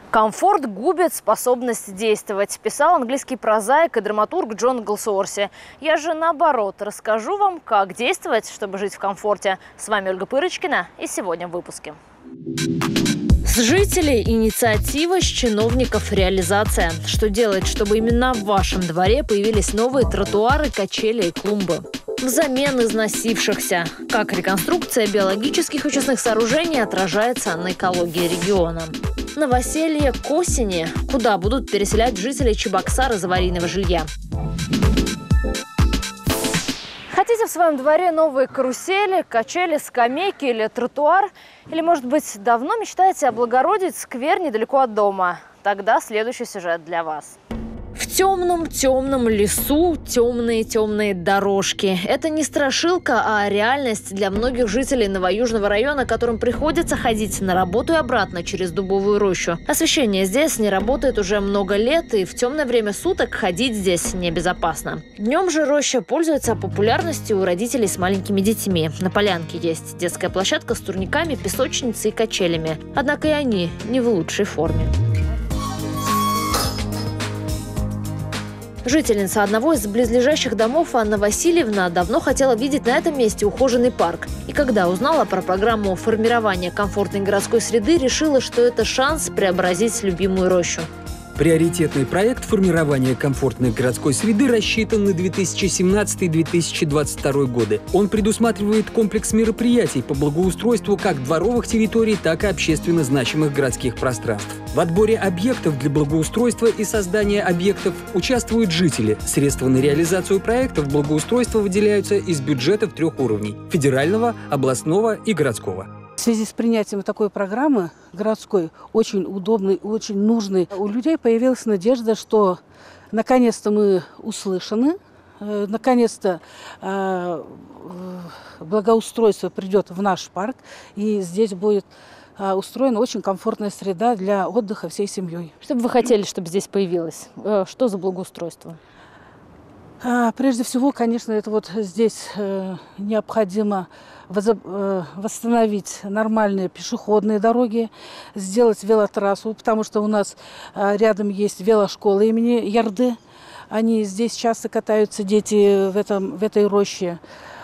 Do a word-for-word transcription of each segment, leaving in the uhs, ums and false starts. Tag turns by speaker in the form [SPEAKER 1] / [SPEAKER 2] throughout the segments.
[SPEAKER 1] Комфорт губит способность действовать, писал английский прозаик и драматург Джон Голсуорси. Я же наоборот расскажу вам, как действовать, чтобы жить в комфорте. С вами Ольга Пырочкина, и сегодня в выпуске. С жителей инициатива, с чиновников реализация. Что делать, чтобы именно в вашем дворе появились новые тротуары, качели и клумбы? Взамен износившихся. Как реконструкция биологических очистных сооружений отражается на экологии региона. Новоселье к осени. Куда будут переселять жителей Чебоксар из аварийного жилья? Хотите в своем дворе новые карусели, качели, скамейки или тротуар? Или, может быть, давно мечтаете облагородить сквер недалеко от дома? Тогда следующий сюжет для вас. В темном-темном лесу темные-темные дорожки. Это не страшилка, а реальность для многих жителей Новоюжного района, которым приходится ходить на работу и обратно через дубовую рощу. Освещение здесь не работает уже много лет, и в темное время суток ходить здесь небезопасно. Днем же роща пользуется популярностью у родителей с маленькими детьми. На полянке есть детская площадка с турниками, песочницей и качелями. Однако и они не в лучшей форме. Жительница одного из близлежащих домов Анна Васильевна давно хотела видеть на этом месте ухоженный парк. И когда узнала про программу формирования комфортной городской среды, решила, что это шанс преобразить любимую рощу.
[SPEAKER 2] Приоритетный проект формирования комфортной городской среды рассчитан на две тысячи семнадцатый — две тысячи двадцать второй годы. Он предусматривает комплекс мероприятий по благоустройству как дворовых территорий, так и общественно значимых городских пространств. В отборе объектов для благоустройства и создания объектов участвуют жители. Средства на реализацию проектов благоустройства выделяются из бюджетов трех уровней – федерального, областного и городского.
[SPEAKER 3] В связи с принятием такой программы городской, очень удобной, очень нужной, у людей появилась надежда, что наконец-то мы услышаны, наконец-то благоустройство придет в наш парк, и здесь будет устроена очень комфортная среда для отдыха всей семьей.
[SPEAKER 1] Что бы вы хотели, чтобы здесь появилось? Что за благоустройство?
[SPEAKER 3] Прежде всего, конечно, это вот здесь необходимо восстановить нормальные пешеходные дороги, сделать велотрассу, потому что у нас рядом есть велошкола имени Ярды. Они здесь часто катаются, дети в, этом, в этой роще.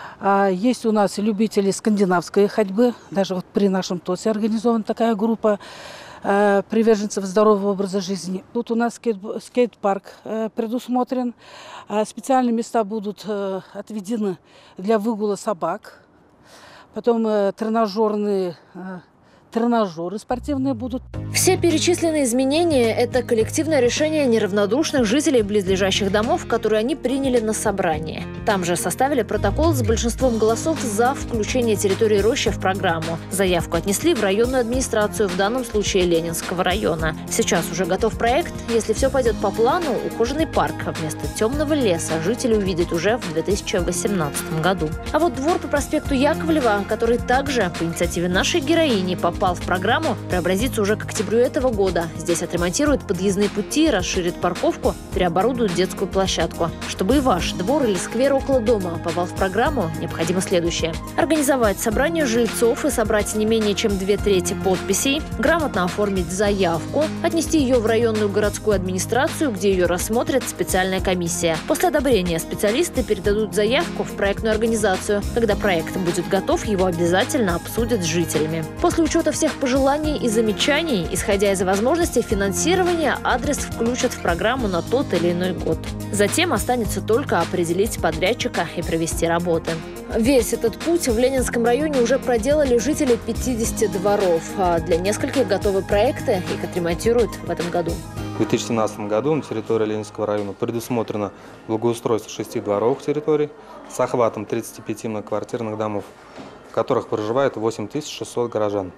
[SPEAKER 3] Есть у нас любители скандинавской ходьбы. Даже вот при нашем ТОСе организована такая группа приверженцев здорового образа жизни. Тут у нас скейт, скейт-парк предусмотрен. Специальные места будут отведены для выгула собак. Потом тренажерные, тренажеры спортивные будут.
[SPEAKER 1] Все перечисленные изменения – это коллективное решение неравнодушных жителей близлежащих домов, которые они приняли на собрании. Там же составили протокол с большинством голосов за включение территории рощи в программу. Заявку отнесли в районную администрацию, в данном случае Ленинского района. Сейчас уже готов проект. Если все пойдет по плану, ухоженный парк вместо темного леса жители увидят уже в две тысячи восемнадцатом году. А вот двор по проспекту Яковлева, который также по инициативе нашей героини попал в программу, преобразится уже к октябрю этого года. Здесь отремонтируют подъездные пути, расширят парковку, переоборудуют детскую площадку. Чтобы и ваш двор или сквер около дома попал в программу, необходимо следующее. Организовать собрание жильцов и собрать не менее чем две трети подписей, грамотно оформить заявку, отнести ее в районную городскую администрацию, где ее рассмотрит специальная комиссия. После одобрения специалисты передадут заявку в проектную организацию. Когда проект будет готов, его обязательно обсудят с жителями. После учета всех пожеланий и замечаний, исходя из возможностей финансирования, адрес включат в программу на тот или иной год. Затем останется только определить подрядчика и провести работы. Весь этот путь в Ленинском районе уже проделали жители пятидесяти дворов, а для нескольких готовы проекты, их отремонтируют в этом году.
[SPEAKER 4] В две тысячи семнадцатом году на территории Ленинского района предусмотрено благоустройство шести дворовых территорий с охватом тридцати пяти многоквартирных домов, в которых проживает восемь тысяч шестьсот горожан.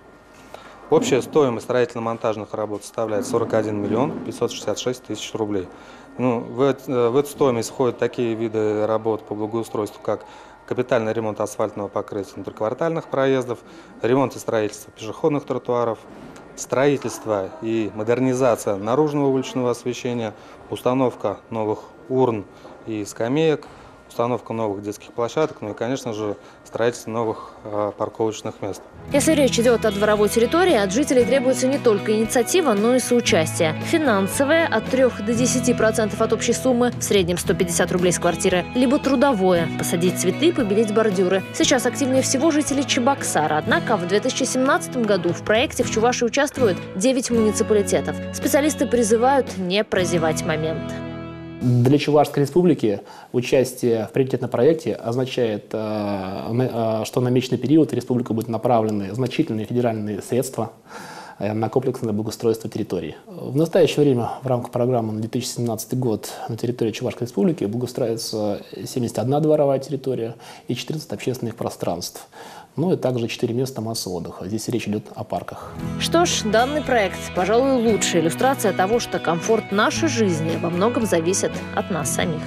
[SPEAKER 4] Общая стоимость строительно-монтажных работ составляет сорок один миллион пятьсот шестьдесят шесть тысяч рублей. Ну, в, это, в эту стоимость входят такие виды работ по благоустройству, как капитальный ремонт асфальтного покрытия внутриквартальных проездов, ремонт и строительство пешеходных тротуаров, строительство и модернизация наружного уличного освещения, установка новых урн и скамеек, установка новых детских площадок, ну и, конечно же, строительство новых э, парковочных мест.
[SPEAKER 1] Если речь идет о дворовой территории, от жителей требуется не только инициатива, но и соучастие. Финансовое – от трёх до десяти процентов от общей суммы, в среднем сто пятьдесят рублей с квартиры, либо трудовое – посадить цветы, побелить бордюры. Сейчас активнее всего жители Чебоксара, однако в две тысячи семнадцатом году в проекте в Чувашии участвуют девять муниципалитетов. Специалисты призывают не прозевать момент.
[SPEAKER 5] Для Чувашской республики участие в приоритетном проекте означает, что на намеченный период в республику будут направлены значительные федеральные средства на комплексное благоустройство территории. В настоящее время в рамках программы на две тысячи семнадцатый год на территории Чувашской республики благоустраивается семьдесят одна дворовая территория и четырнадцать общественных пространств. Ну и также четыре места массового отдыха. Здесь речь идет о парках.
[SPEAKER 1] Что ж, данный проект, пожалуй, лучшая иллюстрация того, что комфорт нашей жизни во многом зависит от нас самих.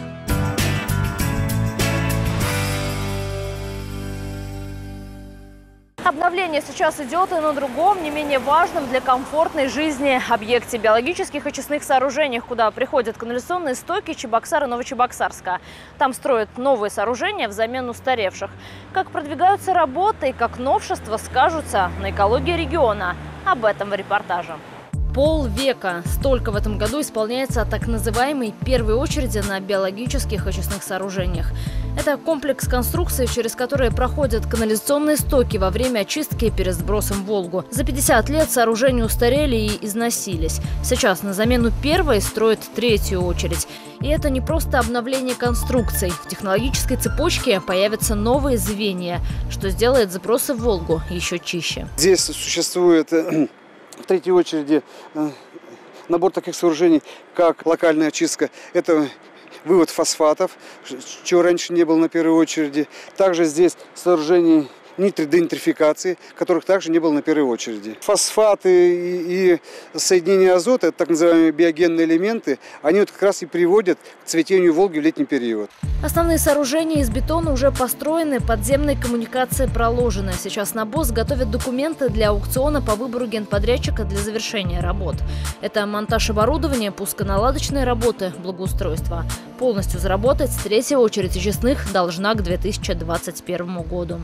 [SPEAKER 1] Обновление сейчас идет и на другом, не менее важном для комфортной жизни объекте биологических очистных сооружений, куда приходят канализационные стоки Чебоксара и Новочебоксарска. Там строят новые сооружения взамен устаревших. Как продвигаются работы и как новшества скажутся на экологии региона. Об этом в репортаже. Полвека. Столько в этом году исполняется так называемой первой очереди на биологических очистных сооружениях. Это комплекс конструкций, через которые проходят канализационные стоки во время очистки перед сбросом в Волгу. За пятьдесят лет сооружения устарели и износились. Сейчас на замену первой строят третью очередь. И это не просто обновление конструкций. В технологической цепочке появятся новые звенья, что сделает сбросы в Волгу еще чище.
[SPEAKER 6] Здесь существует в третьей очереди набор таких сооружений, как локальная очистка. Это вывод фосфатов, чего раньше не было на первой очереди. Также здесь сооружение нитридентрификации, которых также не было на первой очереди. Фосфаты и, и соединения азота, это так называемые биогенные элементы, они вот как раз и приводят к цветению Волги в летний период.
[SPEAKER 1] Основные сооружения из бетона уже построены, подземные коммуникации проложены. Сейчас на БОС готовят документы для аукциона по выбору генподрядчика для завершения работ. Это монтаж оборудования, пусконаладочные работы, благоустройство. Полностью заработать третья очередь очистных должна к две тысячи двадцать первому году.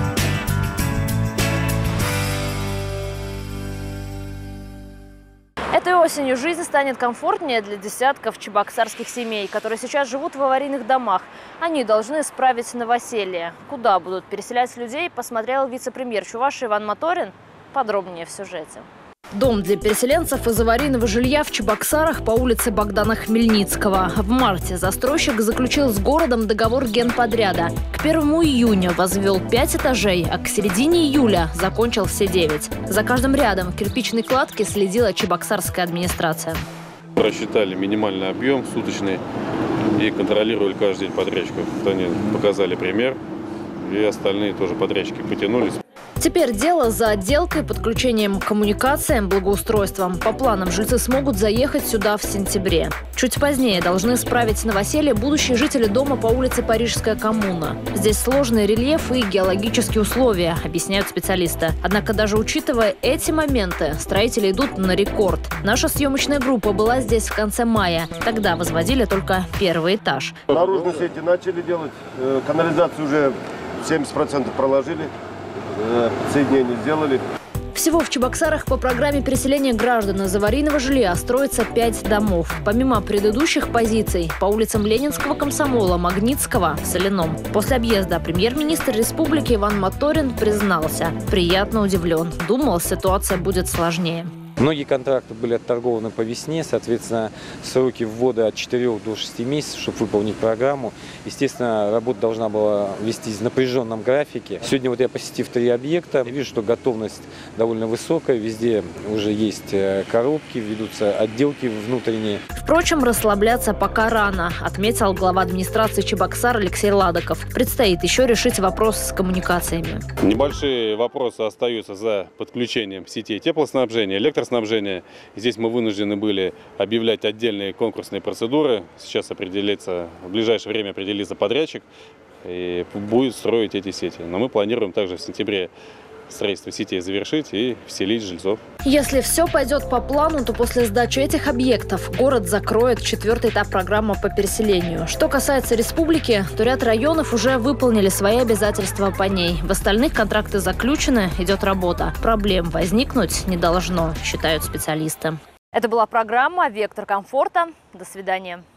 [SPEAKER 1] Этой осенью жизнь станет комфортнее для десятков чебоксарских семей, которые сейчас живут в аварийных домах. Они должны справить новоселье. Куда будут переселять людей, посмотрел вице-премьер Чувашии Иван Моторин. Подробнее в сюжете. Дом для переселенцев из аварийного жилья в Чебоксарах по улице Богдана Хмельницкого. В марте застройщик заключил с городом договор генподряда. К первому июня возвел пять этажей, а к середине июля закончил все девять. За каждым рядом кирпичной кладки следила чебоксарская администрация.
[SPEAKER 7] Рассчитали минимальный объем суточный и контролировали каждый день подрядчиков. Они показали пример, и остальные тоже подрядчики потянулись.
[SPEAKER 1] Теперь дело за отделкой, подключением к коммуникациям, благоустройством. По планам жильцы смогут заехать сюда в сентябре. Чуть позднее должны справить новоселье будущие жители дома по улице Парижская коммуна. Здесь сложный рельеф и геологические условия, объясняют специалисты. Однако даже учитывая эти моменты, строители идут на рекорд. Наша съемочная группа была здесь в конце мая. Тогда возводили только первый этаж.
[SPEAKER 8] Наружные сети начали делать, канализацию уже семьдесят процентов проложили. Соединение сделали.
[SPEAKER 1] Всего в Чебоксарах по программе переселения граждан из аварийного жилья строится пять домов. Помимо предыдущих позиций, по улицам Ленинского комсомола, Магнитского, Соляном. После объезда премьер-министр республики Иван Моторин признался. Приятно удивлен. Думал, ситуация будет сложнее.
[SPEAKER 9] Многие контракты были отторгованы по весне, соответственно, сроки ввода от четырёх до шести месяцев, чтобы выполнить программу. Естественно, работа должна была вестись в напряженном графике. Сегодня вот я, посетив три объекта, вижу, что готовность довольно высокая. Везде уже есть коробки, ведутся отделки внутренние.
[SPEAKER 1] Впрочем, расслабляться пока рано, отметил глава администрации Чебоксар Алексей Ладоков. Предстоит еще решить вопрос с коммуникациями.
[SPEAKER 7] Небольшие вопросы остаются за подключением сетей теплоснабжения, электроснабжения. Здесь мы вынуждены были объявлять отдельные конкурсные процедуры. Сейчас определится, в ближайшее время определится подрядчик и будет строить эти сети. Но мы планируем также в сентябре строительство сетей завершить и вселить жильцов.
[SPEAKER 1] Если все пойдет по плану, то после сдачи этих объектов город закроет четвертый этап программы по переселению. Что касается республики, то ряд районов уже выполнили свои обязательства по ней. В остальных контракты заключены, идет работа. Проблем возникнуть не должно, считают специалисты. Это была программа «Вектор комфорта». До свидания.